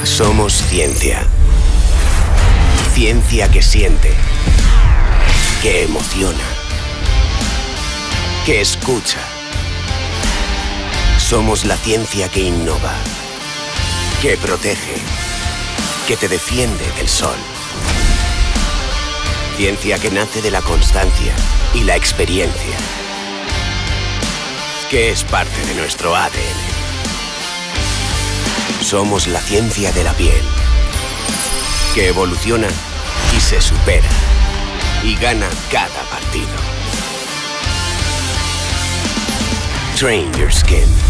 Somos ciencia. Ciencia que siente, que emociona, que escucha. Somos la ciencia que innova, que protege, que te defiende del sol. Ciencia que nace de la constancia y la experiencia, que es parte de nuestro ADN. Somos la ciencia de la piel, que evoluciona y se supera, y gana cada partido. Train your skin.